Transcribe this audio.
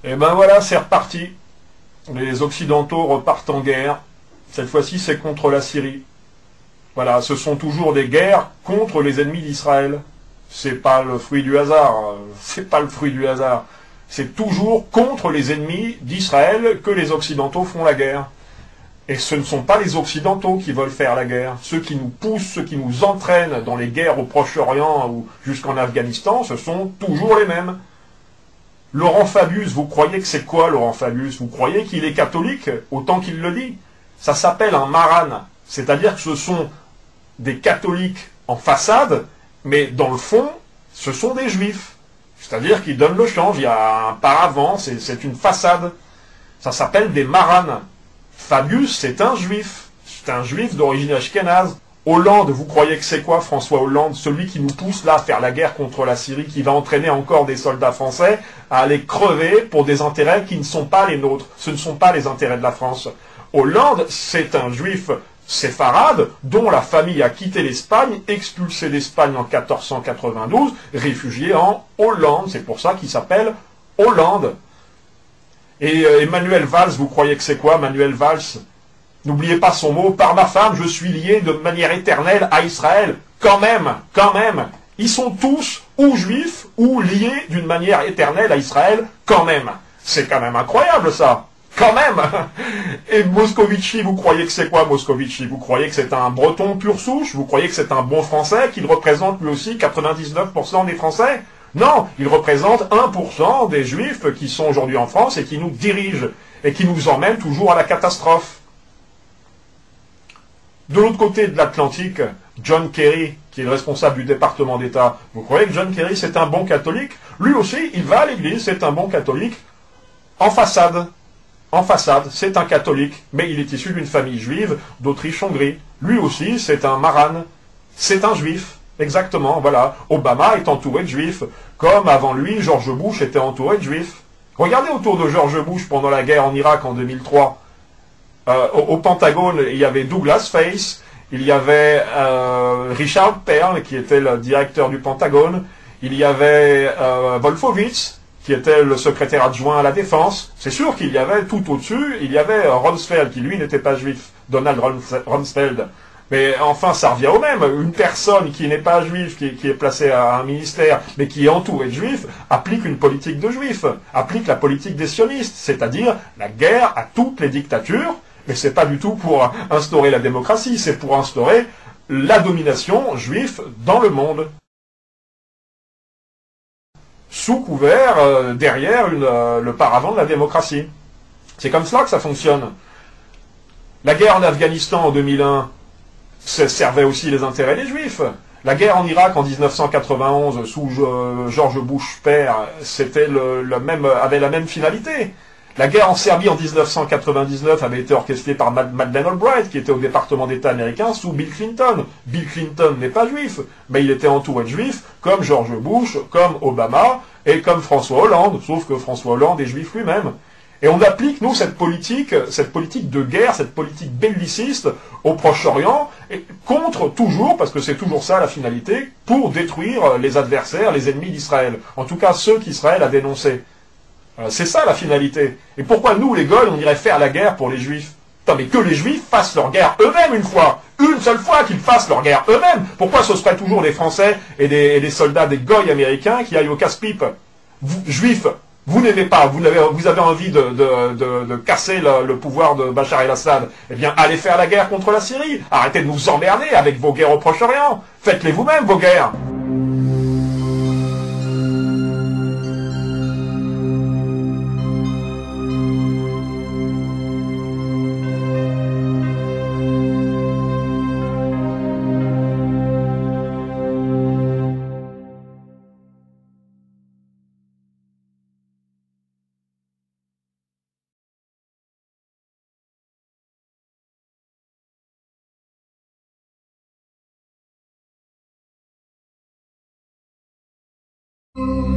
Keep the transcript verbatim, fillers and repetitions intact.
Et ben voilà, c'est reparti. Les Occidentaux repartent en guerre. Cette fois-ci, c'est contre la Syrie. Voilà, ce sont toujours des guerres contre les ennemis d'Israël. C'est pas le fruit du hasard. C'est pas le fruit du hasard. C'est toujours contre les ennemis d'Israël que les Occidentaux font la guerre. Et ce ne sont pas les Occidentaux qui veulent faire la guerre. Ceux qui nous poussent, ceux qui nous entraînent dans les guerres au Proche-Orient ou jusqu'en Afghanistan, ce sont toujours les mêmes. Laurent Fabius, vous croyez que c'est quoi Laurent Fabius? Vous croyez qu'il est catholique, autant qu'il le dit? Ça s'appelle un maran. C'est-à-dire que ce sont des catholiques en façade, mais dans le fond, ce sont des juifs. C'est-à-dire qu'ils donnent le change, il y a un paravent, c'est une façade. Ça s'appelle des marans. Fabius, c'est un juif. C'est un juif d'origine ashkénaze. Hollande, vous croyez que c'est quoi François Hollande? Celui qui nous pousse là à faire la guerre contre la Syrie, qui va entraîner encore des soldats français à aller crever pour des intérêts qui ne sont pas les nôtres. Ce ne sont pas les intérêts de la France. Hollande, c'est un juif séfarade dont la famille a quitté l'Espagne, expulsé d'Espagne en mille quatre cent quatre-vingt-douze, réfugié en Hollande. C'est pour ça qu'il s'appelle Hollande. Et euh, Emmanuel Valls, vous croyez que c'est quoi Manuel Valls? N'oubliez pas son mot, par ma femme, je suis lié de manière éternelle à Israël. Quand même, quand même, ils sont tous ou juifs ou liés d'une manière éternelle à Israël, quand même. C'est quand même incroyable ça, quand même. Et Moscovici, vous croyez que c'est quoi Moscovici? Vous croyez que c'est un breton pur souche? Vous croyez que c'est un bon français, qu'il représente lui aussi quatre-vingt-dix-neuf pour cent des Français? Non, il représente un pour cent des juifs qui sont aujourd'hui en France et qui nous dirigent et qui nous emmènent toujours à la catastrophe. De l'autre côté de l'Atlantique, John Kerry, qui est le responsable du département d'État, vous croyez que John Kerry c'est un bon catholique? Lui aussi, il va à l'église, c'est un bon catholique, en façade. En façade, c'est un catholique, mais il est issu d'une famille juive d'Autriche-Hongrie. Lui aussi, c'est un maran, c'est un juif. Exactement, voilà. Obama est entouré de juifs, comme avant lui, George Bush était entouré de juifs. Regardez autour de George Bush pendant la guerre en Irak en deux mille trois. Euh, au, au Pentagone, il y avait Douglas Face, il y avait euh, Richard Perle, qui était le directeur du Pentagone, il y avait euh, Wolfowitz, qui était le secrétaire adjoint à la Défense. C'est sûr qu'il y avait tout au-dessus, il y avait Rumsfeld, qui lui n'était pas juif, Donald Rumsfeld. Mais enfin, ça revient au même. Une personne qui n'est pas juive, qui, qui est placée à un ministère, mais qui est entourée de juifs, applique une politique de juifs, applique la politique des sionistes, c'est-à-dire la guerre à toutes les dictatures. Mais c'est pas du tout pour instaurer la démocratie, c'est pour instaurer la domination juive dans le monde. Sous couvert, euh, derrière une, euh, le paravent de la démocratie. C'est comme cela que ça fonctionne. La guerre en Afghanistan en deux mille un, ça servait aussi les intérêts des Juifs. La guerre en Irak en mille neuf cent quatre-vingt-onze, sous euh, George Bush père, c'était le, le même, avait la même finalité. La guerre en Serbie en mille neuf cent quatre-vingt-dix-neuf avait été orchestrée par Madeleine Albright, qui était au département d'État américain sous Bill Clinton. Bill Clinton n'est pas juif, mais il était entouré de juifs, comme George Bush, comme Obama, et comme François Hollande, sauf que François Hollande est juif lui-même. Et on applique, nous, cette politique, cette politique de guerre, cette politique belliciste au Proche-Orient, contre toujours, parce que c'est toujours ça la finalité, pour détruire les adversaires, les ennemis d'Israël. En tout cas, ceux qu'Israël a dénoncés. C'est ça la finalité. Et pourquoi nous, les Goyes, on irait faire la guerre pour les Juifs? Putain, mais que les Juifs fassent leur guerre eux-mêmes une fois. Une seule fois qu'ils fassent leur guerre eux-mêmes. Pourquoi ce serait toujours des Français et des, et des soldats, des Goyes américains qui aillent au casse-pipe? Vous, Juifs, vous n'aimez pas, vous avez, vous avez envie de, de, de, de casser le, le pouvoir de Bachar el-Assad. Eh bien, allez faire la guerre contre la Syrie. Arrêtez de nous emmerder avec vos guerres au Proche-Orient. Faites-les vous-même, vos guerres. Thank you.